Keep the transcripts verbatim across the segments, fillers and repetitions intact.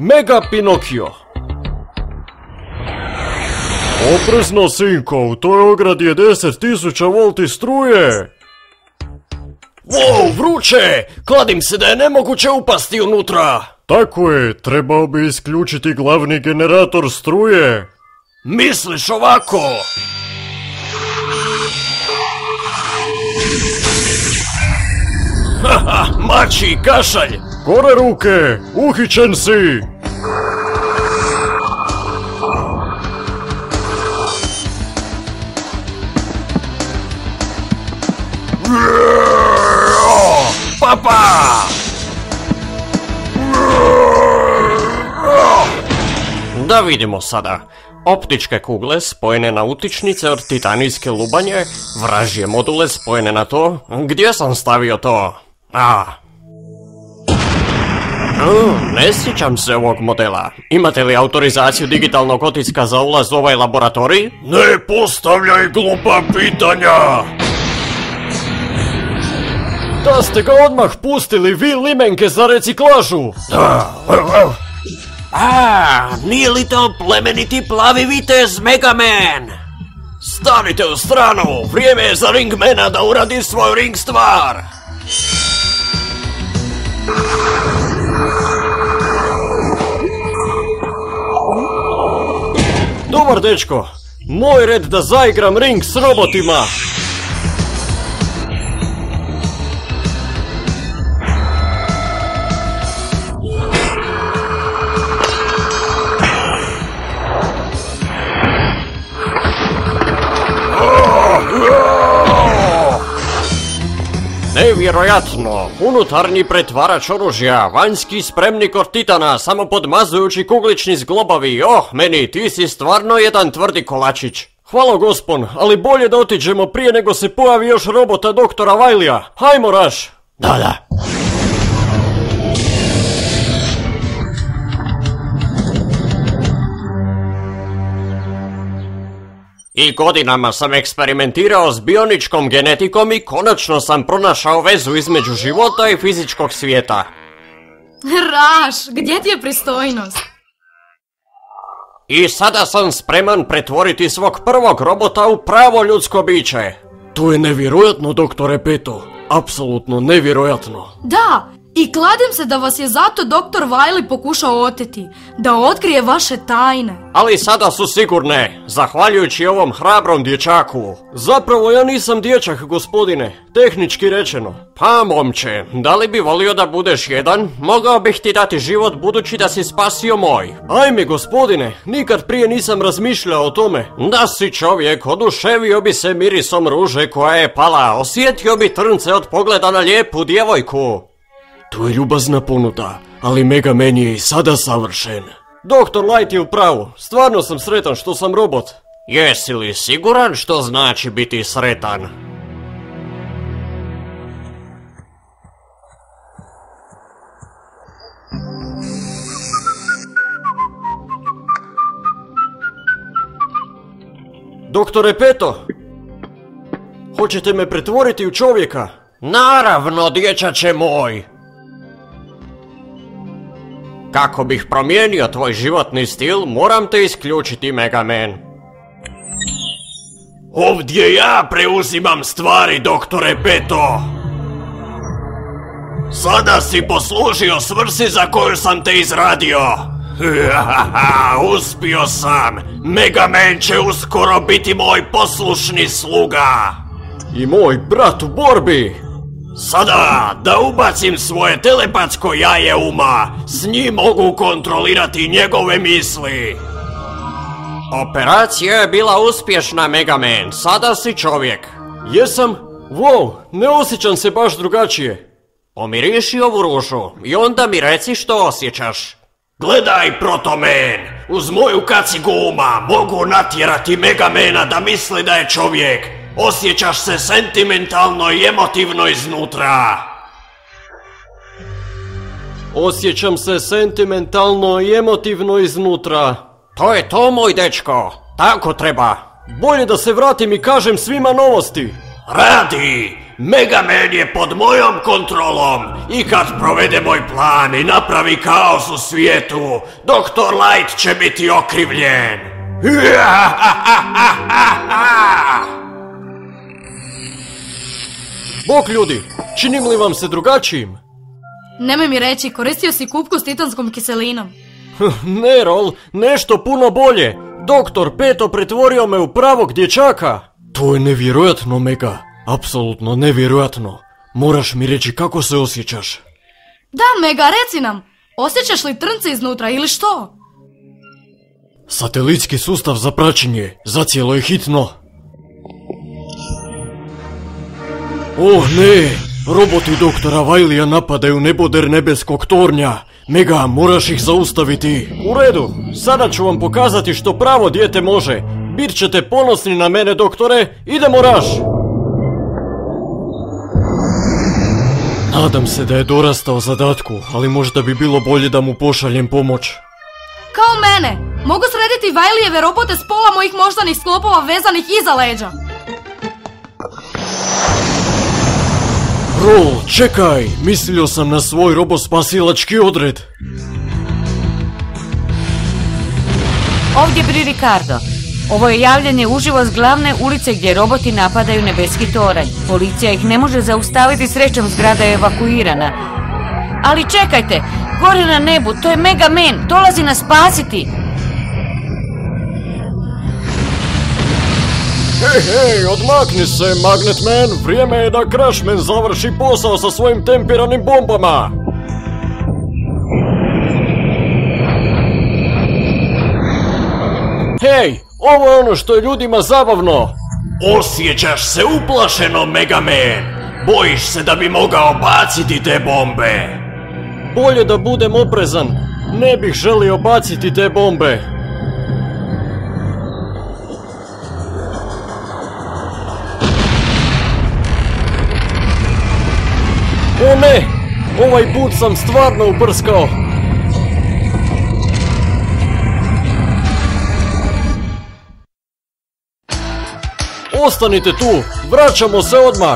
Mega Pinokio. Oprezno, sinko, u toj ogradi je deset tisuća volti struje. Wow, vruće! Kladim se da je nemoguće upasti unutra. Tako je, trebao bi isključiti glavni generator struje. Misliš ovako? Haha, mači, kašalj! Gore ruke, uhićen si! Papa! Da vidimo sada. Optičke kugle spojene na utičnice od titanijske lubanje, vražje module spojene na to. Gdje sam stavio to? A. Mm, ne sjećam se ovog modela. Imate li autorizaciju digitalnog otiska za ulaz u ovaj laboratorij? Ne postavljaj glupa pitanja! Da ste ga odmah pustili, vi limenke za reciklažu! A, nije li to plemeniti plavi vitez Megaman? Stanite u stranu, vrijeme je za Ringmana da uradi svoju ring stvar! Dobar dečko, moj red da zaigram ring s robotima! Nevjerojatno, unutarnji pretvarač oružja, vanjski spremnik od titana, samo podmazujući kuglični zglobovi. Oh, meni, ti si stvarno jedan tvrdi kolačić. Hvala gospon, ali bolje da otiđemo prije nego se pojavi još robota doktora Wileyja. Hajmo, Raš! Da, da. I godinama sam eksperimentirao s bioničkom genetikom i konačno sam pronašao vezu između života i fizičkog svijeta. Raš, gdje ti je pristojnost? I sada sam spreman pretvoriti svog prvog robota u pravo ljudsko biće. To je nevjerojatno, doktore Peto. Apsolutno nevjerojatno. Da, i kladim se da vas je zato doktor Wiley pokušao oteti, da otkrije vaše tajne. Ali sada su sigurne, zahvaljujući ovom hrabrom dječaku. Zapravo ja nisam dječak, gospodine, tehnički rečeno. Pa, momče, da li bi volio da budeš jedan? Mogao bih ti dati život budući da si spasio moj. Ajme, gospodine, nikad prije nisam razmišljao o tome. Da si čovjek, oduševio bi se mirisom ruže koja je pala, osjetio bi trnce od pogleda na lijepu djevojku. To je ljubazna ponuda, ali Megaman je i sada savršen. Doktor Light je u pravu, stvarno sam sretan što sam robot. Jesi li siguran što znači biti sretan? Doktore Peto, hoćete me pretvoriti u čovjeka? Naravno, dječače moj! Kako bih promijenio tvoj životni stil, moram te isključiti, Megaman. Ovdje ja preuzimam stvari, doktore Peto. Sada si poslužio svrsi za koju sam te izradio. Uspio sam. Megaman će uskoro biti moj poslušni sluga. I moj brat u borbi. Sada, da ubacim svoje telepatsko jaje uma, s njim mogu kontrolirati njegove misli. Operacija je bila uspješna, Megaman, sada si čovjek. Jesam? Wow, ne osjećam se baš drugačije. Pomiriši ovu ružu i onda mi reci što osjećaš. Gledaj, Protoman, uz moju kacigu uma mogu natjerati Megamana da misli da je čovjek. Osjećaš se sentimentalno i emotivno iznutra. Osjećam se sentimentalno i emotivno iznutra. To je to, moj dečko. Tako treba. Bolje da se vratim i kažem svima novosti. Radi! Mega Man je pod mojom kontrolom i kad provede moj plan i napravi kaos u svijetu, doktor Light će biti okrivljen. Bok ljudi, činim li vam se drugačijim? Nemoj mi reći, koristio si kupku s titanskom kiselinom. Ne, Rol, nešto puno bolje. Doktor Peto pretvorio me u pravog dječaka. To je nevjerojatno, Mega. Apsolutno nevjerojatno. Moraš mi reći kako se osjećaš. Da, Mega, reci nam. Osjećaš li trnce iznutra ili što? Satelitski sustav za praćenje. Zacijelo je hitno. Oh ne, roboti doktora Wileyja napadaju neboder nebeskog tornja. Mega, moraš ih zaustaviti. U redu, sada ću vam pokazati što pravo dijete može. Bit ćete ponosni na mene, doktore, idemo raš! Nadam se da je dorastao zadatku, ali možda bi bilo bolje da mu pošaljem pomoć. Kao mene, mogu srediti Wileyjeve robote s pola mojih moždanih sklopova vezanih iza leđa. Rol, čekaj, mislio sam na svoj robospasilački odred. Ovdje Bri Ricardo. Ovo je javljanje uživo s glavne ulice gdje roboti napadaju nebeski toranj. Policija ih ne može zaustaviti, srećom zgrada je evakuirana. Ali čekajte, gore na nebu, to je Mega Man, dolazi nas spasiti. Hej, hej, odmakni se, Magnet Man, vrijeme je da Crashman završi posao sa svojim tempiranim bombama. Hej, ovo je ono što je ljudima zabavno. Osjećaš se uplašeno, Mega Man. Bojiš se da bi mogao baciti te bombe. Bolje da budem oprezan, ne bih želio baciti te bombe. O ne, ovaj put sam stvarno uprskao. Ostanite tu, vraćamo se odmah.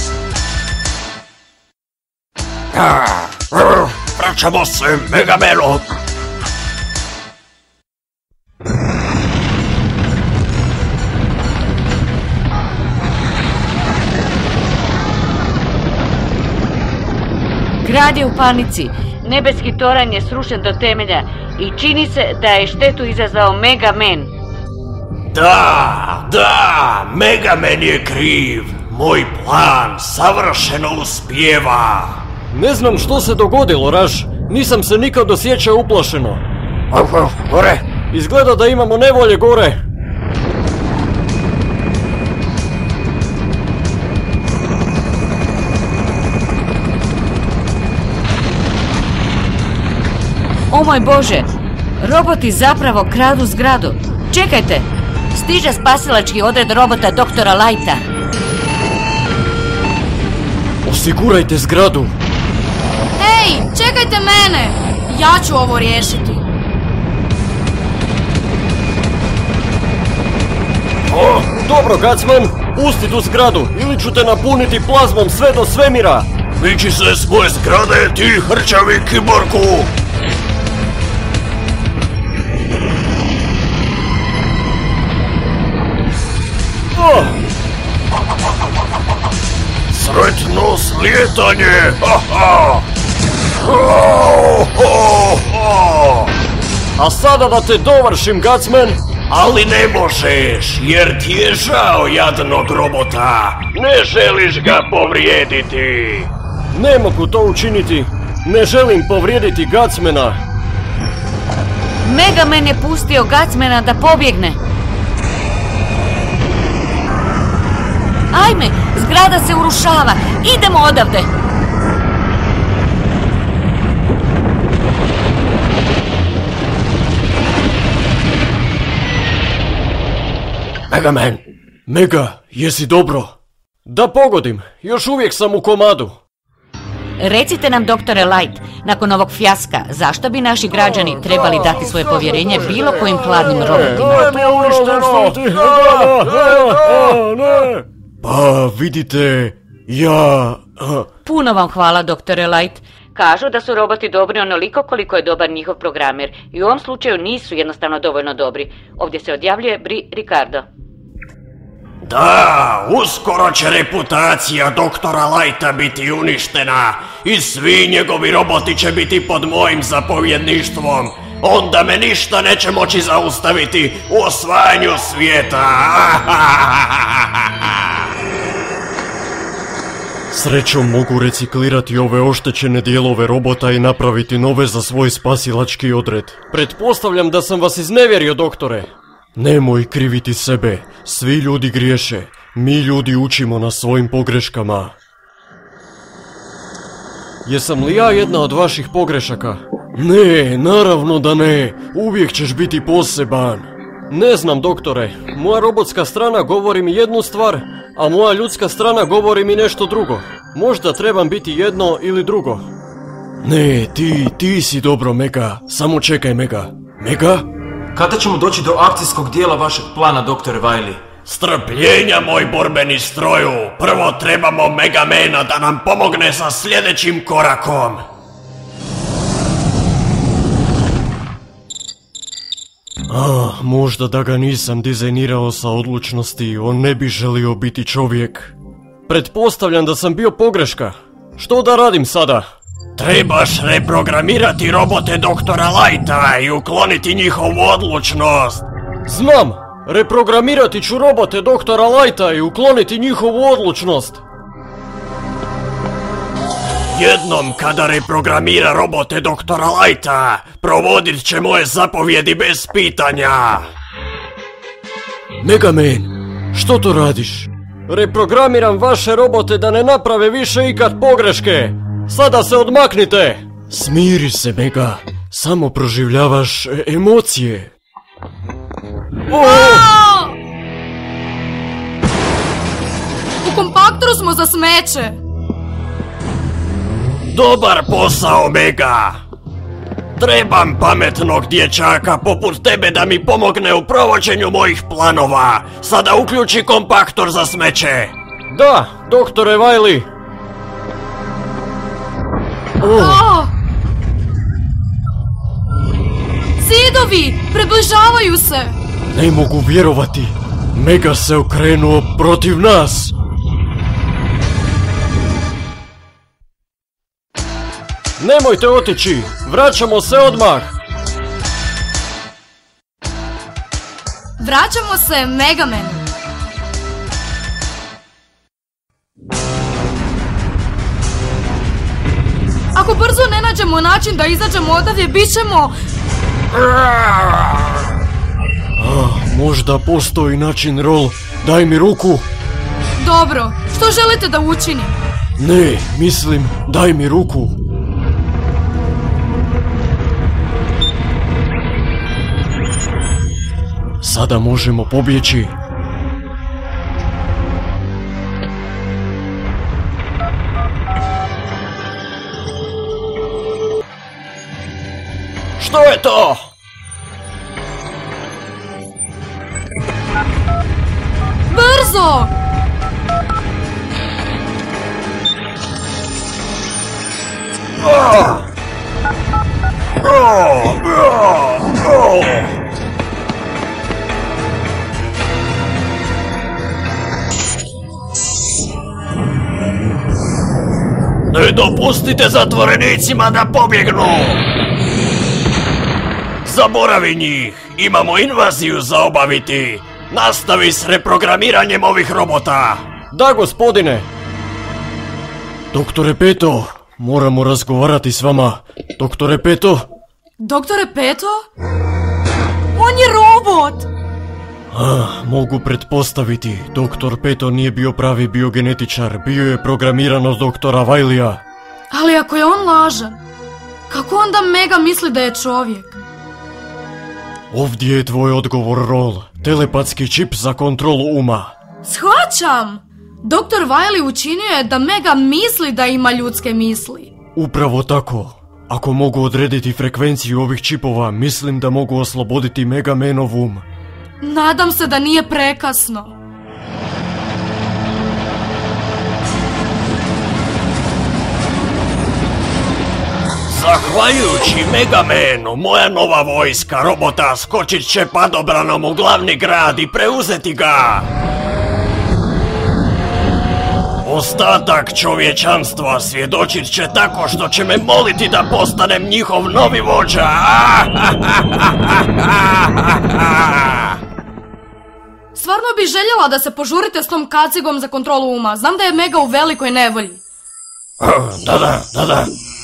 Vraćamo se, Mega Mano. Grad je u panici. Nebeski toranj je srušen do temelja i čini se da je štetu izazvao Mega Man. Da, da, Mega Man je kriv. Moj plan savršeno uspijeva. Ne znam što se dogodilo, Raš. Nisam se nikad osjećao uplašeno. Gore. Izgleda da imamo nevolje gore. O moj Bože, roboti zapravo kradu zgradu. Čekajte, stiže spasilački odred robota doktora Lighta. Osigurajte zgradu. Ej, čekajte mene! Ja ću ovo riješiti. O, dobro, Gutsman, pusti tu zgradu ili ću te napuniti plazmom sve do svemira. Miči se s moje zgrade, ti hrčavi kiborku! Oh. Sretno slijetanje! Ha-ha! Oh, oh, oh. A sada da te dovršim, Gutsman. Ali ne možeš, jer ti je žao jadnog robota. Ne želiš ga povrijediti. Ne mogu to učiniti. Ne želim povrijediti Gutsmana. Mega Man je pustio Gutsmana da pobjegne. Ajme, zgrada se urušava. Idemo odavde. Mega Man. Mega, jesi dobro? Da pogodim, još uvijek sam u komadu. Recite nam, doktore Light, nakon ovog fijaska, zašto bi naši građani trebali dati svoje povjerenje bilo kojim hladnim robotima? Pa vidite, Ja... a, Puno vam hvala, doktore Light. Kažu da su roboti dobri onoliko koliko je dobar njihov programer i u ovom slučaju nisu jednostavno dovoljno dobri. Ovdje se odjavljuje Bri Ricardo. Da, uskoro će reputacija doktora Lighta biti uništena i svi njegovi roboti će biti pod mojim zapovjedništvom. Onda me ništa neće moći zaustaviti u osvajanju svijeta. Srećom mogu reciklirati ove oštećene dijelove robota i napraviti nove za svoj spasilački odred. Pretpostavljam da sam vas iznevjerio, doktore. Nemoj kriviti sebe, svi ljudi griješe, mi ljudi učimo na svojim pogreškama. Jesam li ja jedna od vaših pogrešaka? Ne, naravno da ne, uvijek ćeš biti poseban. Ne znam, doktore, moja robotska strana govori mi jednu stvar, a moja ljudska strana govori mi nešto drugo. Možda trebam biti jedno ili drugo. Ne, ti, ti si dobro, Mega, samo čekaj, Mega. Mega? Kada ćemo doći do akcijskog dijela vašeg plana, doktore Wiley? Strpljenja, moj borbeni stroju. Prvo trebamo Megamena da nam pomogne sa sljedećim korakom. A, možda da ga nisam dizajnirao sa odlučnosti, on ne bi želio biti čovjek. Pretpostavljam da sam bio pogreška. Što da radim sada? Trebaš reprogramirati robote doktora Lighta i ukloniti njihovu odlučnost. Znam, reprogramirati ću robote doktora Lighta i ukloniti njihovu odlučnost. Jednom kada reprogramira robote doktora Lighta, provodit će moje zapovjedi bez pitanja. Megaman, što to radiš? Reprogramiram vaše robote da ne naprave više ikad pogreške. Sada se odmaknite! Smiri se, Mega. Samo proživljavaš e- emocije. O! U kompaktoru smo za smeće. Dobar posao, Mega. Trebam pametnog dječaka poput tebe da mi pomogne u provođenju mojih planova. Sada uključi kompaktor za smeće. Da, doktore Wiley. O! Zidovi! Približavaju se! Ne mogu vjerovati. Mega se okrenuo protiv nas. Nemojte otići. Vraćamo se odmah. Vraćamo se Megamenu. Ako brzo ne nađemo način da izađemo odavde, bit ćemo... Ah, možda postoji način, Roll. Daj mi ruku. Dobro, što želite da učinim? Ne, mislim, daj mi ruku. Sada možemo pobjeći. Što je to? Brzo! Oh! Oh! Oh! Oh! Ne dopustite zatvorenicima da pobjegnu! Zaboravi njih! Imamo invaziju za obaviti! Nastavi s reprogramiranjem ovih robota! Da, gospodine! Doktore Peto, moramo razgovarati s vama. Doktore Peto? Doktore Peto? On je robot! Ah, mogu pretpostaviti, doktor Peto nije bio pravi biogenetičar, bio je programiran od doktora Wiley-a. Ali ako je on lažan, kako onda Mega misli da je čovjek? Ovdje je tvoj odgovor, Roll. Telepatski čip za kontrolu uma. Shvaćam! Doktor Wiley učinio je da Mega misli da ima ljudske misli. Upravo tako. Ako mogu odrediti frekvenciju ovih čipova, mislim da mogu osloboditi Megamenov um. Nadam se da nije prekasno. Zahvaljujući Megamenu, moja nova vojska robota skočit će padobranom u glavni grad i preuzeti ga. Ostatak čovječanstva svjedočit će tako što će me moliti da postanem njihov novi vođa. Stvarno bih željela da se požurite s tom kacigom za kontrolu uma. Znam da je Mega u velikoj nevolji. Da, da, da, da.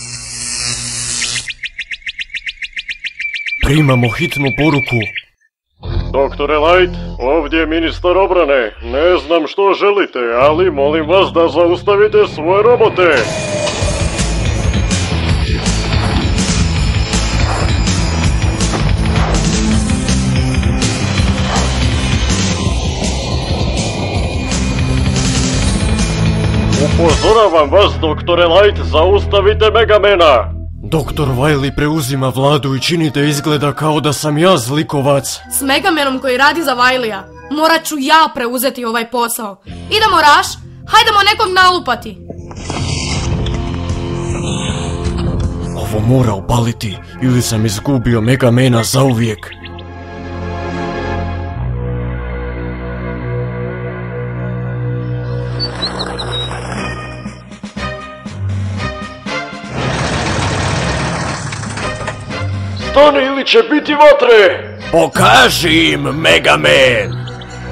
Primamo hitnu poruku. Doktore Light, ovdje je ministar obrane. Ne znam što želite, ali molim vas da zaustavite svoje robote. Upozoravam vas, doktore Light, zaustavite Megamena. Doktor Wily preuzima vladu i čini da izgleda kao da sam ja zlikovac. S Megamenom koji radi za Wileyja morat ću ja preuzeti ovaj posao. Idemo, Raš, hajdemo nekog nalupati. Ovo mora opaliti ili sam izgubio Megamena zauvijek. Stani ili će biti vatre! Pokaži im, Megaman!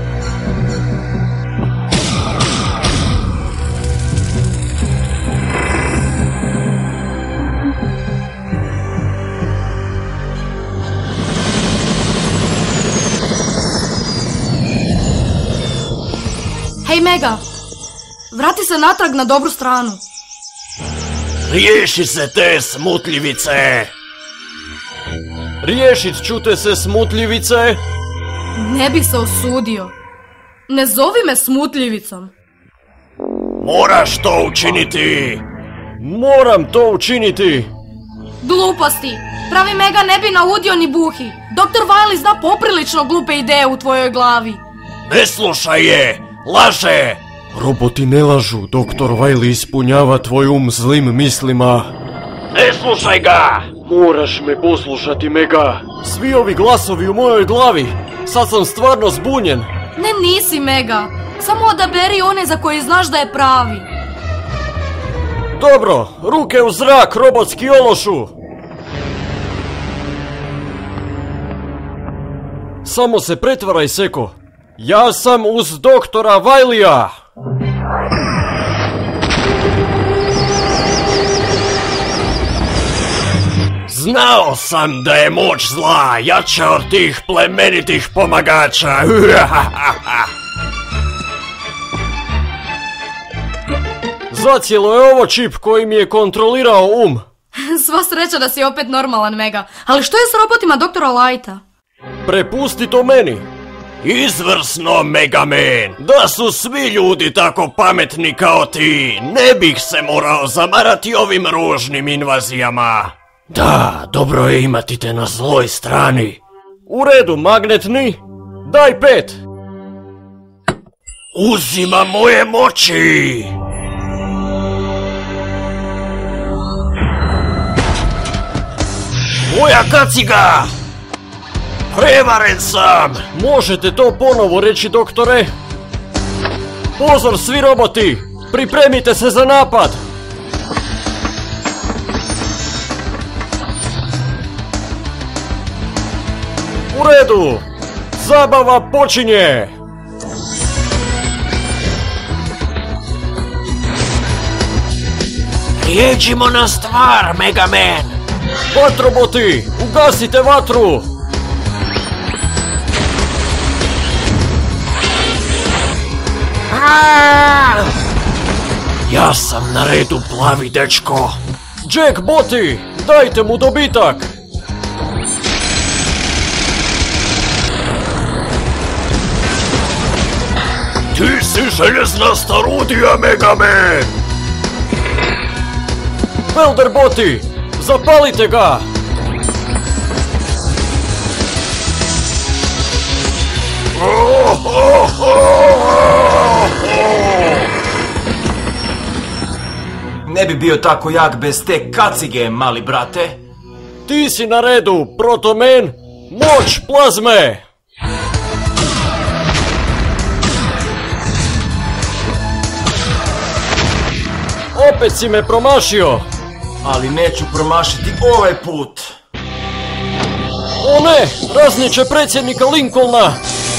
Hej, Mega, vrati se natrag na dobru stranu. Riješi se te smutljivice! Riješit ću te se, smutljivice! Ne bih se osudio. Ne zovi me smutljivicom. Moraš to učiniti! Moram to učiniti! Gluposti! Pravi Mega ne bi naudio ni buhi. doktor Wily zna poprilično glupe ideje u tvojoj glavi. Ne slušaj je! Laže! Roboti ne lažu, doktor Wily ispunjava tvoj um zlim mislima. Ne slušaj ga! Moraš me poslušati, Mega. Svi ovi glasovi u mojoj glavi. Sad sam stvarno zbunjen. Ne, nisi, Mega. Samo odaberi one za koje znaš da je pravi. Dobro, ruke u zrak, robotski ološu. Samo se pretvaraj, Seko. Ja sam uz doktora Wileyja. Znao sam da je moć zla jača od tih plemenitih pomagača. Zacijelo je ovo čip koji mi je kontrolirao um. Sva sreća da si opet normalan, Mega. Ali što je s robotima doktora Lighta? Prepusti to meni. Izvrsno, Megaman. Da su svi ljudi tako pametni kao ti, ne bih se morao zamarati ovim ružnim invazijama. Da, dobro je imati te na zloj strani. U redu, magnetni. Daj pet. Uzima moje moći. Moja kaciga! Prevaren sam! Možete to ponovo reći, doktore? Pozor svi roboti! Pripremite se za napad! U redu! Zabava počinje! Prijeđimo na stvar, Megaman! Vatroboti! Ugasite vatru! Aaaa! Ja sam na redu, plavi dečko! Jack boti! Dajte mu dobitak! Ti si željezna starudija, Megaman! Welder boti! Zapalite ga! Oh, oh, oh, oh. ne bi bio tako jak bez te kacige, mali brate. Ti si na redu, Protomen! Moć plazme! Opet si me promašio! Ali neću promašiti ovaj put. O ne! Razniće predsjednika Lincolna!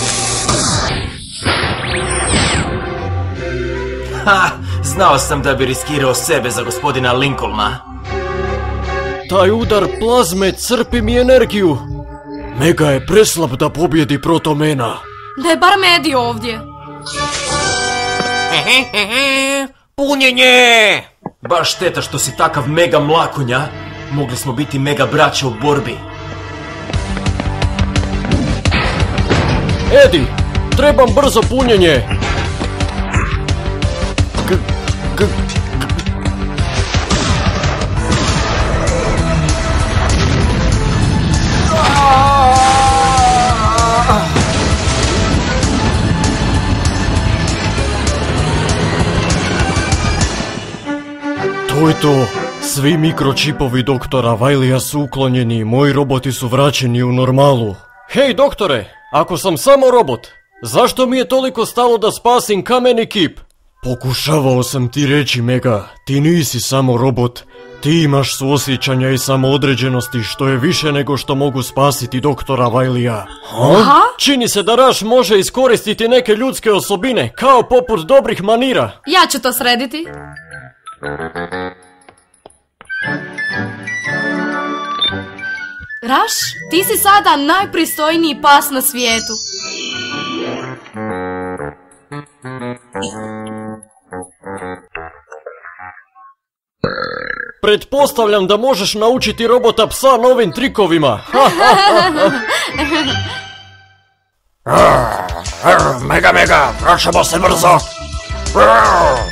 Ha! Znao sam da bi riskirao sebe za gospodina Lincolna. Taj udar plazme crpi mi energiju. Mega je preslab da pobjedi Protomena. Da je bar Medi ovdje. Punjenje! Baš šteta što si takav mega mlakonja. Mogli smo biti mega braća u borbi. Edi, trebam brzo punjenje. G, g, To je to. Svi mikročipovi doktora Wileyja su uklonjeni i moji roboti su vraćeni u normalu. Hej doktore, ako sam samo robot, zašto mi je toliko stalo da spasim kameni kip? Pokušavao sam ti reći, Mega, ti nisi samo robot. Ti imaš suosjećanja i samoodređenosti što je više nego što mogu spasiti doktora Wileyja. Aha? Čini se da Rush može iskoristiti neke ljudske osobine, kao poput dobrih manira. Ja ću to srediti. Rush, ti si sada najpristojniji pas na svijetu. Pretpostavljam da možeš naučiti robota psa novim trikovima. Mega, mega, vraćamo se brzo!